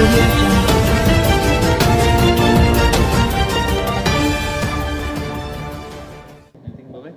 Audio Jungle. Anything, Bobby?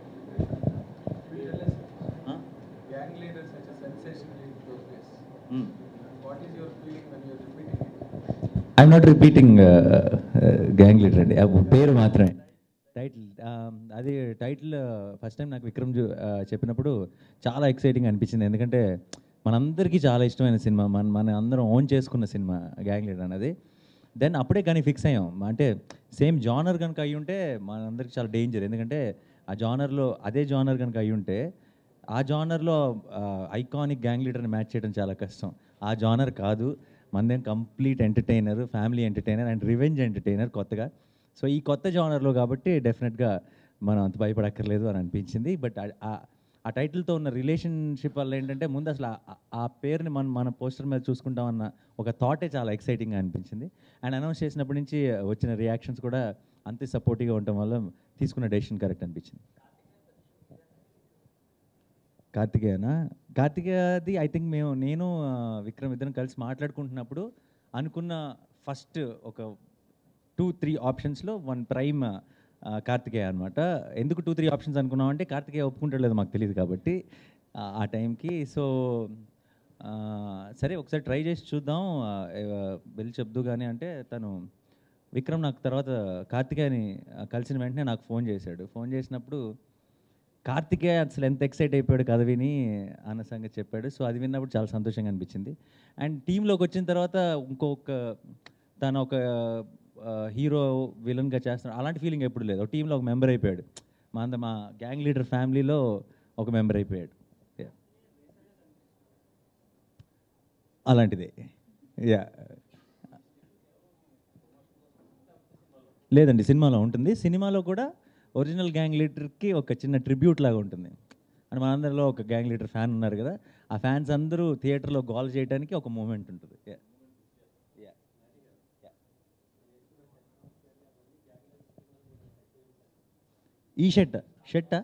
Gang leader such a sensational in those days. Hmm. What is your feeling when you are repeating it? I'm not repeating Gang Leader అండి పేరు మాత్రమే title అది title first time నాకు విక్రమ్ చెప్పినప్పుడు చాలా exciting అనిపించింది. ఎందుకంటే మనందరికీ చాలా ఇష్టమైన సినిమా, మన అందరం ఓన్ చేసుకున్న సినిమా గ్యాంగ్ లీడర్ అనేది. దెన్ అప్పుడే కానీ ఫిక్స్ అయ్యాం, అంటే సేమ్ జానర్ కనుక అయ్యి ఉంటే మనందరికీ చాలా డేంజర్. ఎందుకంటే ఆ జానర్లో అదే జానర్ కనుక అయ్యి ఉంటే ఆ జానర్లో ఐకానిక్ గ్యాంగ్ లీడర్ని మ్యాచ్ చేయడం చాలా కష్టం. ఆ జానర్ కాదు, మనదేం complete entertainer, family entertainer and revenge entertainer కొత్తగా. సో ఈ కొత్త జానర్లో కాబట్టి డెఫినెట్గా మనం అంత భయపడక్కర్లేదు అని అనిపించింది. బట్ ఆ టైటిల్తో ఉన్న రిలేషన్షిప్ వల్ల ఏంటంటే ముందు అసలు ఆ పేరుని మన పోస్టర్ మీద చూసుకుంటామన్న ఒక థాటే చాలా ఎక్సైటింగ్గా అనిపించింది. అండ్ అనౌన్స్ చేసినప్పటి నుంచి వచ్చిన రియాక్షన్స్ కూడా అంతే సపోర్టివ్గా ఉండటం వల్ల తీసుకున్న డెసిషన్ కరెక్ట్ అనిపించింది. కార్తికేయది ఐ థింక్ నేను విక్రమ్ ఇద్దరం కలిసి మాట్లాడుకుంటున్నప్పుడు అనుకున్న ఫస్ట్ ఒక 2-3 ఆప్షన్స్లో వన్ ప్రైమ్ కార్తికేయ అనమాట. ఎందుకు 2-3 ఆప్షన్స్ అనుకున్నామంటే కార్తికేయ ఒప్పుకుంటలేదు మాకు తెలియదు కాబట్టి ఆ టైంకి. సో సరే ఒకసారి ట్రై చేసి చూద్దాం, వెళ్ళి చెప్దు కానీ అంటే తను విక్రమ్ నాకు తర్వాత కార్తికేయని కలిసిన వెంటనే నాకు ఫోన్ చేశాడు. ఫోన్ చేసినప్పుడు కార్తికేయ అసలు ఎంత ఎక్సైట్ అయిపోయాడు కథ విని అన్న సంగతి చెప్పాడు. సో అది విన్నప్పుడు చాలా సంతోషంగా అనిపించింది. అండ్ టీంలోకి వచ్చిన తర్వాత తను ఒక హీరో విలన్గా చేస్తున్నాడు అలాంటి ఫీలింగ్ ఎప్పుడు లేదు. ఒక టీంలో ఒక మెంబర్ అయిపోయాడు, మా గ్యాంగ్ లీడర్ ఫ్యామిలీలో ఒక మెంబర్ అయిపోయాడు. అలాంటిదే యా లేదండి, సినిమాలో ఉంటుంది. సినిమాలో కూడా ఒరిజినల్ గ్యాంగ్ లీడర్కి ఒక చిన్న ట్రిబ్యూట్ లాగా ఉంటుంది. అండ్ మనందరిలో ఒక గ్యాంగ్ లీడర్ ఫ్యాన్ ఉన్నారు కదా, ఆ ఫ్యాన్స్ అందరూ థియేటర్లో గోల్ చేయడానికి ఒక మూమెంట్ ఉంటుంది. ఈ షర్టా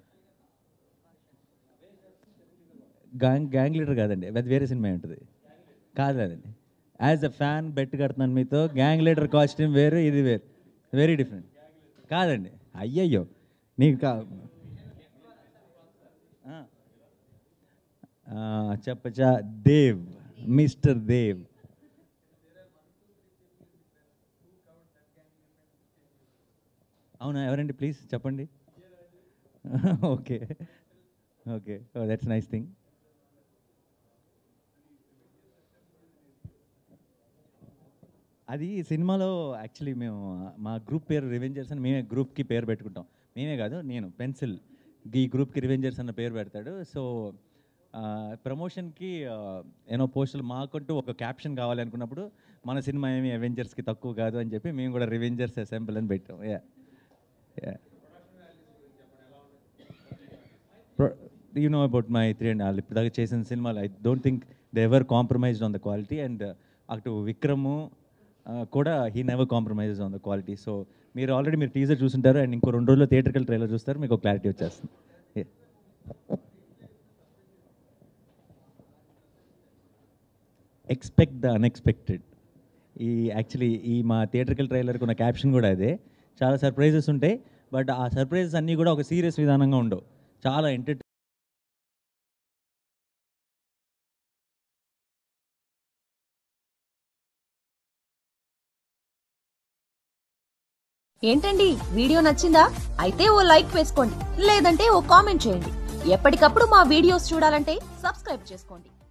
గ్యాంగ్ లీడర్ కాదండి, అది వేరే సినిమా ఉంటుంది. కాదండి, యాజ్ అ ఫ్యాన్ బెట్ కడుతున్నాను మీతో, గ్యాంగ్ లీడర్ కాస్ట్యూమ్ వేరు, ఇది వేరు, వెరీ డిఫరెంట్. కాదండి, అయ్యయ్యో నీకు చెప్పచ్చా, దేవ్, మిస్టర్ దేవ్. అవునా, ఎవరండి ప్లీజ్ చెప్పండి. Okay okay, that's nice thing. అది సినిమాలో యాక్చువల్లీ మేము మా గ్రూప్ పేరు రివెంజర్స్ అని మేమే గ్రూప్కి పేరు పెట్టుకుంటాం. మేమే కాదు, నేను పెన్సిల్ ఈ గ్రూప్కి రివెంజర్స్ అన్న పేరు పెడతాడు. సో ప్రమోషన్కి పోస్టులు మాకంటూ ఒక క్యాప్షన్ కావాలి అనుకున్నప్పుడు మన సినిమా ఏమి అవెంజర్స్కి తక్కువ కాదు అని చెప్పి మేము కూడా రివెంజర్స్ అసెంబుల్ అని పెట్టాం. యూ నో అబౌట్ మై 3.5 ఇప్పటిదాకా చేసిన సినిమాలు I don't think they ever compromised on the quality. And అటు విక్రము కూడా he never compromises on the quality. So మీరు ఆల్రెడీ టీజర్ చూసుంటారు అండ్ ఇంకో 2 రోజుల్లో థియేటర్కల్ ట్రైలర్ చూస్తారు, మీకు క్లారిటీ వచ్చేస్తుంది. Expect the unexpected. యాక్చువల్లీ మా థియేటర్కల్ ట్రైలర్కి ఉన్న క్యాప్షన్ కూడా అదే. చాలా సర్ప్రైజెస్ ఉంటాయి, బట్ ఆ సర్ప్రైజెస్ అన్నీ కూడా ఒక సీరియస్ విధానంగా ఉండవు, చాలా ఏంటండి వీడియో నచ్చిందా? అయితే ఓ లైక్ వేసుకోండి, లేదంటే ఓ కామెంట్ చేయండి. ఎప్పటికప్పుడు మా వీడియోస్ చూడాలంటే సబ్స్క్రైబ్ చేసుకోండి.